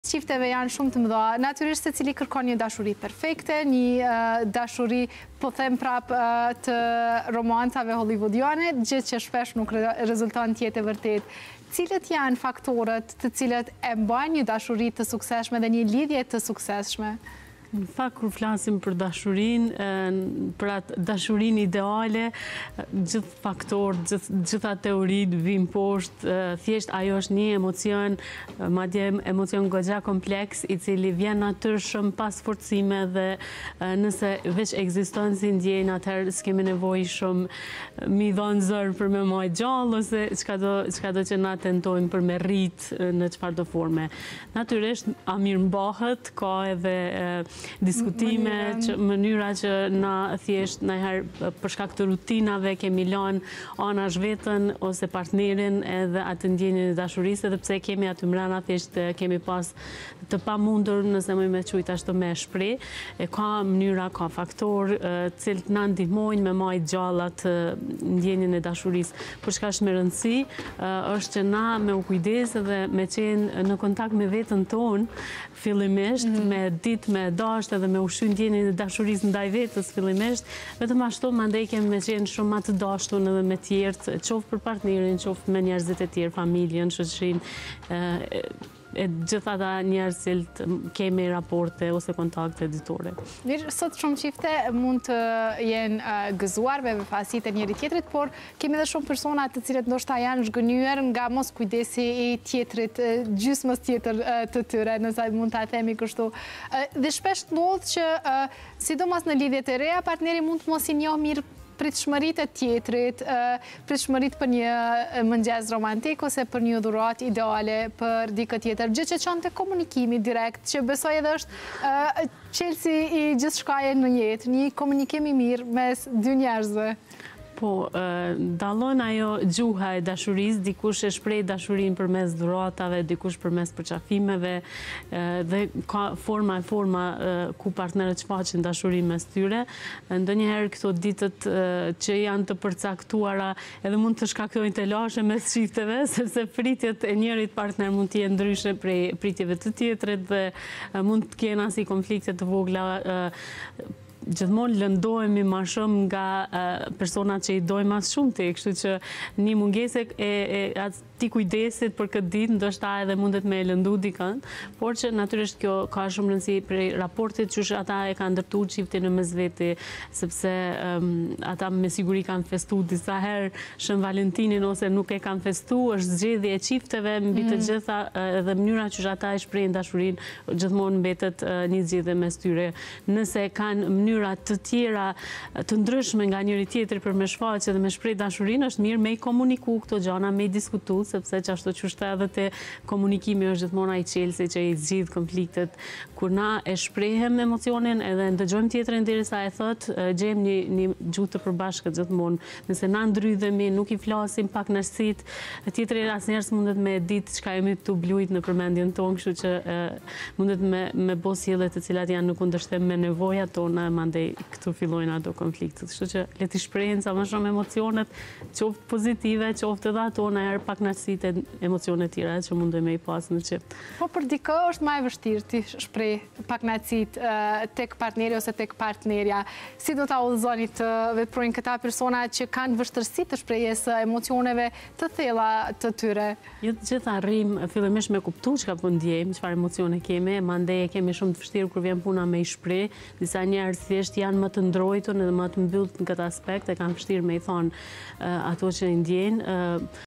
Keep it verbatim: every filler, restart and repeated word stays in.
Çifteve janë shumë të mëdha. Natyrisht se cili kërkon një dashuri perfekte, një uh, dashuri, po them prap, uh, të romancave hollywoodiane, gjë që shpesh nuk re rezulton të jetë e vërtet. Cilët janë faktorët të cilët e mbajnë një dashuri të suksesshme dhe një lidhje të suksesshme? Në fakt, kur flasim për dashurin, për atë dashurin ideale, gjithë faktor, gjitha teorit vim poshtë, thjesht ajo është një emocion, madje emocion goxha kompleks, i cili vjen natyrshëm pas forcime dhe nëse veç ekziston si ndjenjë, atëherë s'kemi nevojë shumë mi dhonë zërë për me majtë gjallë, ose çka do, çka do që na tentojmë për me rritë në çfarëdo forme. Natyrisht, a mirë mbahet, ka edhe diskutime, që, mënyra që na thjesht ndonjëherë për shkak të rutinave kemi lënë anash vetën ose partnerin edhe atë ndjenjën e dashurisë, edhe pse kemi aty mbrana thjesht kemi pas të pamundur, nëse më me quajt ashtu me shpreh, e ka mënyra, ka faktor të cilët na ndihmojnë me majtë gjallë atë ndjenjën e dashurisë. Por çka është me rëndësi është që na me u kujdes dhe me qenë në kontakt me veten tonë fillimisht, mm -hmm. me ditë me dashur edhe me ushqy ndjenjën e dashurisë ndaj vetës fillimisht, vetëm ashtu mandej kemi me qenë shumë më të dashur edhe me tjerë, qoftë për partnerin, qoftë me njerëzit e tjerë, familjen, shoqërinë, e gjitha ata njerëz që kemi raporte ose kontakte ditore. Mirë, sot shumë çifte mund të jenë uh, gëzuar me befasitë e njëri tjetrit, por kemi edhe shumë persona të cilët ndoshta janë zhgënyer nga mos kujdesi i tjetrit, gjysmës tjetër uh, të tyre, nëse mund ta themi kështu. Uh, dhe shpesh ndodh që uh, sidomos në lidhjet e reja, partneri mund të mos i njoh mirë pritshmëritë e tjetrit, pritshmëritë për një mëngjes romantik ose për një dhuratë ideale për dikë tjetër, gjë që çon te komunikimi direkt, që besoj edhe është çelësi i gjithçkaje në jetë, një komunikim i mirë mes dy njerëzve. Po, dallon ajo gjuha e dashurisë, dikush e shpreh dashurinë përmes dhuratave, dikush përmes përqafimeve, dhe ka forma e forma ku partnerët shfaqin dashurinë mes tyre. Ndonjëherë këto ditët që janë të përcaktuara edhe mund të shkaktojnë telashe mes çifteve, sepse pritjet e njërit partner mund të jenë ndryshe prej pritjeve të tjetrit dhe mund të kenë si konflikte të vogla. Gjithmonë lëndohemi më shumë nga personat që i dojmë mas shumë të, kështu që një mungesë e ati kujdesit për këtë ditë ndoshta edhe mundet me lëndu dikën, por që natyrisht kjo ka shumë rëndësi për raportet që ata e kanë ndërtuar çiftin në mes veti, sepse ata me siguri kanë festuar disa herë Shën Valentinin ose nuk e kanë festuar, është zgjedhje e çifteve mbi të gjitha, edhe mënyra që ata e shprehin dashurinë gjithmonë mbetet një zgjedhje mes tyre. Nëse kanë mënyra të tjera të ndryshme nga njëri tjetri për me shfaqje dhe me shpreh dashurinë, është mirë me i komuniku këto gjëra, me i diskutu, sepse çashtu qyshte edhe te komunikimi është gjithmonë ai çelësi që i zgjidh konfliktet. Kur na e shprehem emocionin edhe ndëgjojmë tjetrin derisa e thot, gjejmë një, një gjuhë të përbashkët gjithmonë. Nëse na ndrydhemi, nuk i flasim pak kënaqësit, tjetri asnjëherë s'mundet me ditë çka jemi tu blujt në përmendjen tonë, kështu që e, mundet me me bë sjellje të cilat janë në kundërshtim me nevojat tona, mandej këtu fillojnë ato konfliktet. Kështu që le të shprehin sa më shumë emocionet, qoftë pozitive, qoftë edhe ato në herë pak kënaqësitë e emocionet tjera që mundojmë me i pas në çift. Po për dikë është më e vështirë ti shpreh pak kënaqësitë tek partneri ose tek partnerja. Si do ta udhëzoni të veprojnë këta persona që kanë vështirësi të shprehjes së emocioneve të thella të tyre? Jo të gjitha arrim fillimisht me kuptu çka po ndjejmë, çfarë emocione kemi, mandej e kemi shumë të vështirë kur vjen puna me i shpreh. Disa njerëz thjesht janë më të ndrojtur edhe më të mbyllur në këtë aspekt, e kanë vështirë me i thonë ato që i ndjejnë.